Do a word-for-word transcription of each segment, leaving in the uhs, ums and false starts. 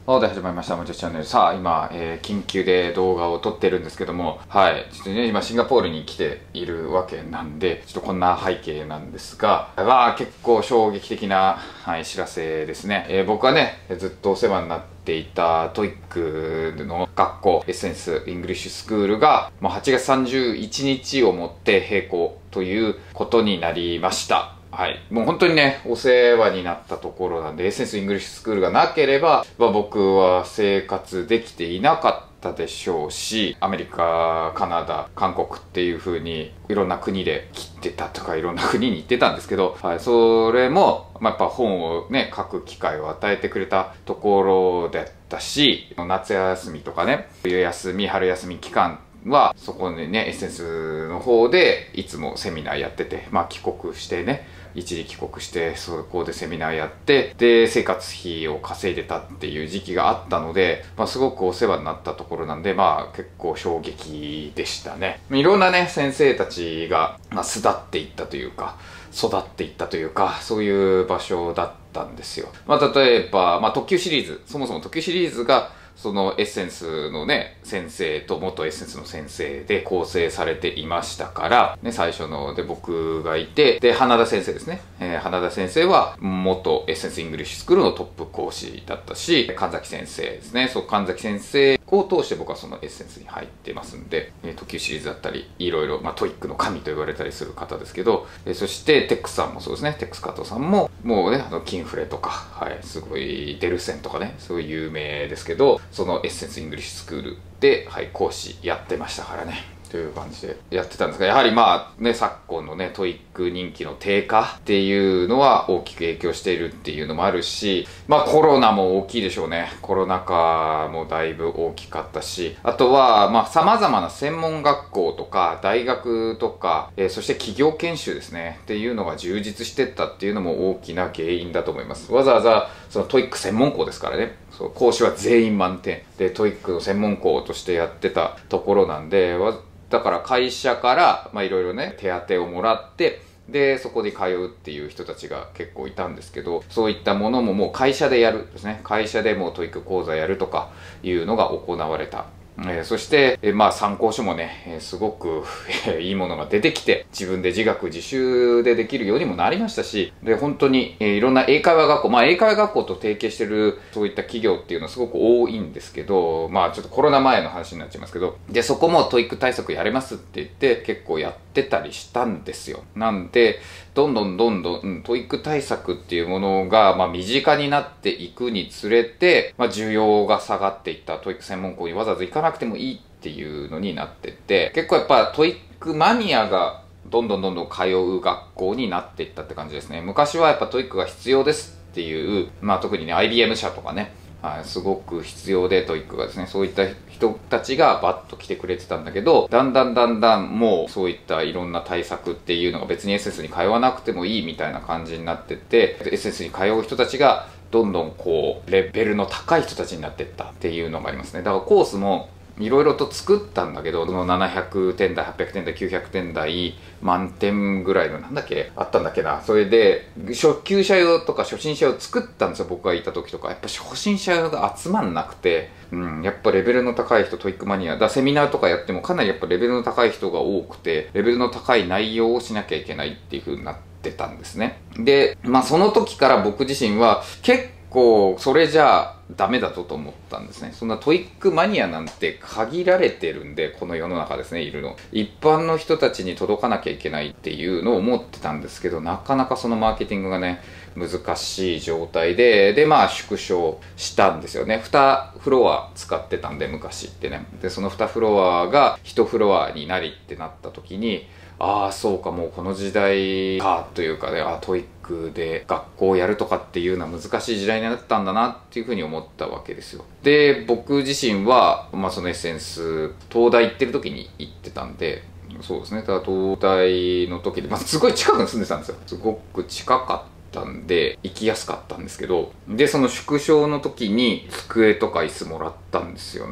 はい、で始まりました。もちろんチャンネル。さあ、今、えー緊急で動画を撮ってるんですけども、はい。ちょっとね、今、シンガポールに来ているわけなんで、ちょっとこんな背景なんですが、まあ、結構衝撃的な、はい、知らせですね。えー僕はね、ずっとお世話になっていたトイックの学校、エッセンス・イングリッシュスクールが、もうはちがつさんじゅういちにちをもって閉校ということになりました。はい。もう本当にね、お世話になったところなんで、エッセンスイングリッシュスクールがなければ、まあ、僕は生活できていなかったでしょうし、アメリカ、カナダ、韓国っていう風に、いろんな国で切ってたとか、いろんな国に行ってたんですけど、はい。それも、まあ、やっぱ本をね、書く機会を与えてくれたところだったし、夏休みとかね、冬休み、春休み期間、は、そこでね、エッセンスの方で、いつもセミナーやってて、まあ帰国してね、一時帰国して、そこでセミナーやって、で、生活費を稼いでたっていう時期があったので、まあすごくお世話になったところなんで、まあ結構衝撃でしたね。いろんなね、先生たちが、まあ巣立っていったというか、育っていったというか、そういう場所だったんですよ。まあ例えば、まあ特急シリーズ、そもそも特急シリーズが、そのエッセンスのね、先生と元エッセンスの先生で構成されていましたから、ね、最初ので僕がいて、で、花田先生ですね。えー、花田先生は元エッセンスイングリッシュスクールのトップ講師だったし、神崎先生ですね。そう、神崎先生を通して僕はそのエッセンスに入ってますんで、えー、特急シリーズだったり、いろいろ、まあトイックの神と言われたりする方ですけど、えー、そしてテックスさんもそうですね。テックス加藤さんも、もうね、あの、キンフレとか、はい、すごい、デルセンとかね、すごい有名ですけど、そのエッセンスイングリッシュスクールで、はい、講師やってましたからね。という感じでやってたんですが、やはりまあね、昨今のね、トイック人気の低下っていうのは大きく影響しているっていうのもあるし、まあコロナも大きいでしょうね。コロナ禍もだいぶ大きかったし、あとはまあ様々な専門学校とか大学とか、えー、そして企業研修ですね、っていうのが充実してったっていうのも大きな原因だと思います。わざわざそのトイック専門校ですからね。そう、講師は全員満点でトイックの専門校としてやってたところなんで、だから会社から、まあいろいろね、手当をもらって、で、そこで通うっていう人たちが結構いたんですけど、そういったものももう会社でやるですね。会社でもうトイック講座やるとかいうのが行われた。えー、そして、えー、まあ参考書もね、えー、すごく、えー、いいものが出てきて、自分で自学自習でできるようにもなりましたし、で、本当に、えー、いろんな英会話学校、まあ英会話学校と提携してるそういった企業っていうのはすごく多いんですけど、まあちょっとコロナ前の話になっちゃいますけど、で、そこもトイック対策やれますって言って結構やってたりしたんですよ。なんで、どんどんどんどん、うん、トイック対策っていうものが、まあ身近になっていくにつれて、まあ需要が下がっていった。トイック専門校にわざわざ行かなくてもいいっていうのになってって、結構やっぱトイックマニアがどんどんどんどん通う学校になっていったって感じですね。昔はやっぱトイックが必要ですっていう、まあ特にね、アイビーエム 社とかね、はい、すごく必要でトイックがですね、そういった人たちがバッと来てくれてたんだけど、だんだんだんだんもうそういったいろんな対策っていうのが別に エスエス に通わなくてもいいみたいな感じになってって、エスエス に通う人たちがどんどんこう、レベルの高い人たちになっていったっていうのがありますね。だからコースも、いろいろと作ったんだけど、そのななひゃくてん台、はっぴゃくてん台、きゅうひゃくてん台、満点ぐらいの、なんだっけあったんだっけな。それで、初級者用とか初心者用作ったんですよ、僕がいた時とか。やっぱ初心者用が集まんなくて、うん、やっぱレベルの高い人、トイックマニア、だセミナーとかやってもかなりやっぱレベルの高い人が多くて、レベルの高い内容をしなきゃいけないっていう風になってたんですね。で、まあその時から僕自身は結構それじゃあダメだぞと思ったんですね。そんなトイックマニアなんて限られてるんで、この世の中ですね、いるの。一般の人たちに届かなきゃいけないっていうのを思ってたんですけど、なかなかそのマーケティングがね、難しい状態で、で、まあ縮小したんですよね。にフロア使ってたんで、昔ってね。で、そのにフロアがいちフロアになりってなった時に、ああ、そうか、もうこの時代か、というかね、あトイックで学校をやるとかっていうのは難しい時代になったんだなっていうふうに思ったわけですよ。で、僕自身は、まあそのエッセンス、東大行ってる時に行ってたんで、そうですね、ただ東大の時で、まあすごい近くに住んでたんですよ。すごく近かった。んで行きやすかったんですけど、でその縮小の時に机とか椅子もらったんですよね。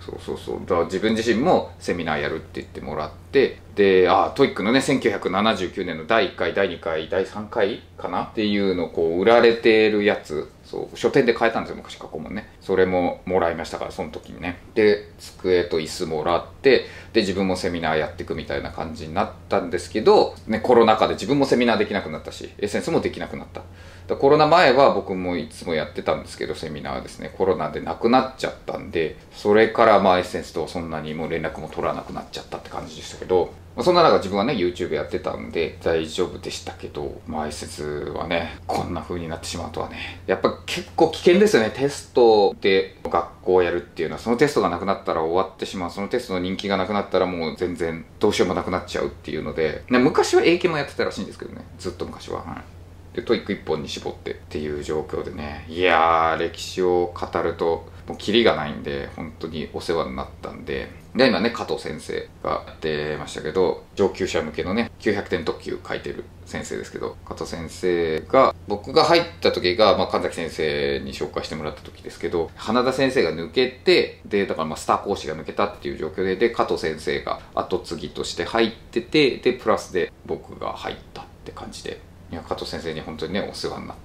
そうそうそう。だから自分自身もセミナーやるって言ってもらって、で、あ、トイックのね、せんきゅうひゃくななじゅうきゅうねんのだいいっかい、だいにかい、だいさんかいかなっていうのをこう、売られてるやつ、そう、書店で買えたんですよ、昔過去もね。それももらいましたから、その時にね。で、机と椅子もらって、で、自分もセミナーやっていくみたいな感じになったんですけど、ね、コロナ禍で自分もセミナーできなくなったし、エッセンスもできなくなった。だコロナ前は僕もいつもやってたんですけど、セミナーですね、コロナでなくなっちゃったんで、それからまあエッセンスとそんなにもう連絡も取らなくなっちゃったって感じでしたけど、まあ、そんな中自分はね YouTube やってたんで大丈夫でしたけど、まあエッセンスはねこんな風になってしまうとはね、やっぱ結構危険ですよね。テストで学校をやるっていうのは、そのテストがなくなったら終わってしまう、そのテストの人気がなくなったらもう全然どうしようもなくなっちゃうっていうので、ね、昔は英検もやってたらしいんですけどね、ずっと昔は、はい、でトイックいっぽんに絞ってっていう状況でね、いやー歴史を語るともうキリがないんで本当にお世話になったんで、で今ね加藤先生がやってましたけど、上級者向けのねきゅうひゃくてん特急書いてる先生ですけど、加藤先生が僕が入った時が、まあ、神崎先生に紹介してもらった時ですけど、花田先生が抜けて、でだからまあスター講師が抜けたっていう状況で、で加藤先生が後継ぎとして入ってて、でプラスで僕が入ったって感じで、いや加藤先生に本当にねお世話になって、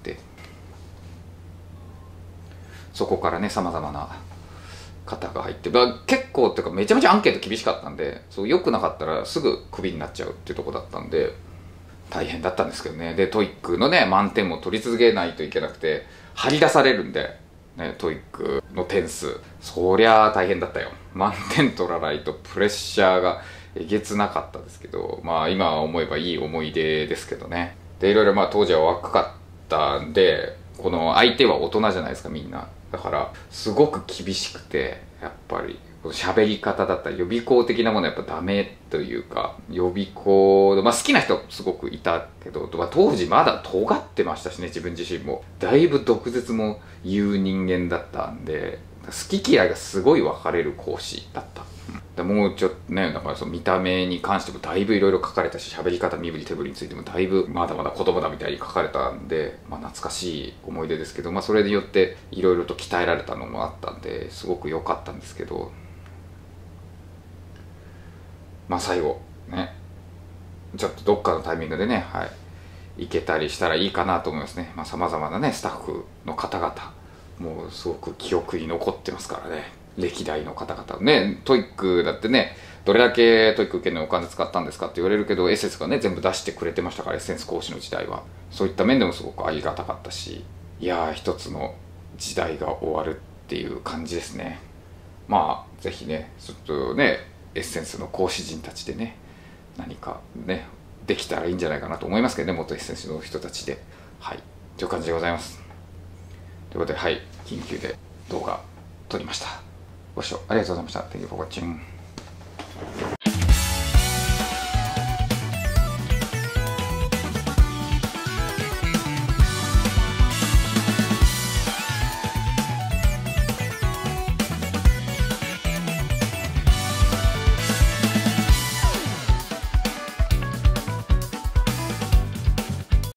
そこからね様々な方が入って、まあ、結構っていうかめちゃめちゃアンケート厳しかったんで、そう良くなかったらすぐクビになっちゃうっていうとこだったんで大変だったんですけどね。でトイックのね満点も取り続けないといけなくて、張り出されるんで、ね、トイックの点数そりゃあ大変だったよ。満点取らないとプレッシャーがえげつなかったですけど、まあ今思えばいい思い出ですけどね。でいろいろまあ当時は若かったんで、この相手は大人じゃないですかみんな。だからすごく厳しくて、やっぱり喋り方だったり予備校的なものはやっぱダメというか、予備校、まあ好きな人すごくいたけど、まあ、当時まだ尖ってましたしね、自分自身もだいぶ毒舌も言う人間だったんで、好き嫌いがすごい分かれる講師だった。でもうちょっとね、だからその見た目に関してもだいぶいろいろ書かれたし、喋り方、身振り手振りについてもだいぶまだまだ子供だみたいに書かれたんで、まあ懐かしい思い出ですけど、まあそれによっていろいろと鍛えられたのもあったんで、すごく良かったんですけど、まあ最後ね、ちょっとどっかのタイミングでね、はい行けたりしたらいいかなと思いますね。まあ様々なねスタッフの方々もうすごく記憶に残ってますからね、歴代の方々ね。トイックだってね、どれだけトイック受けるのにお金使ったんですかって言われるけど、エッセンスがね全部出してくれてましたから、エッセンス講師の時代はそういった面でもすごくありがたかったし、いやー一つの時代が終わるっていう感じですね。まあぜひねちょっとねエッセンスの講師陣たちでね何かねできたらいいんじゃないかなと思いますけどね、元エッセンスの人たちで。はいという感じでございます。ということで、はい緊急で動画撮りました。ご視聴ありがとうございました。 Thank you for watching.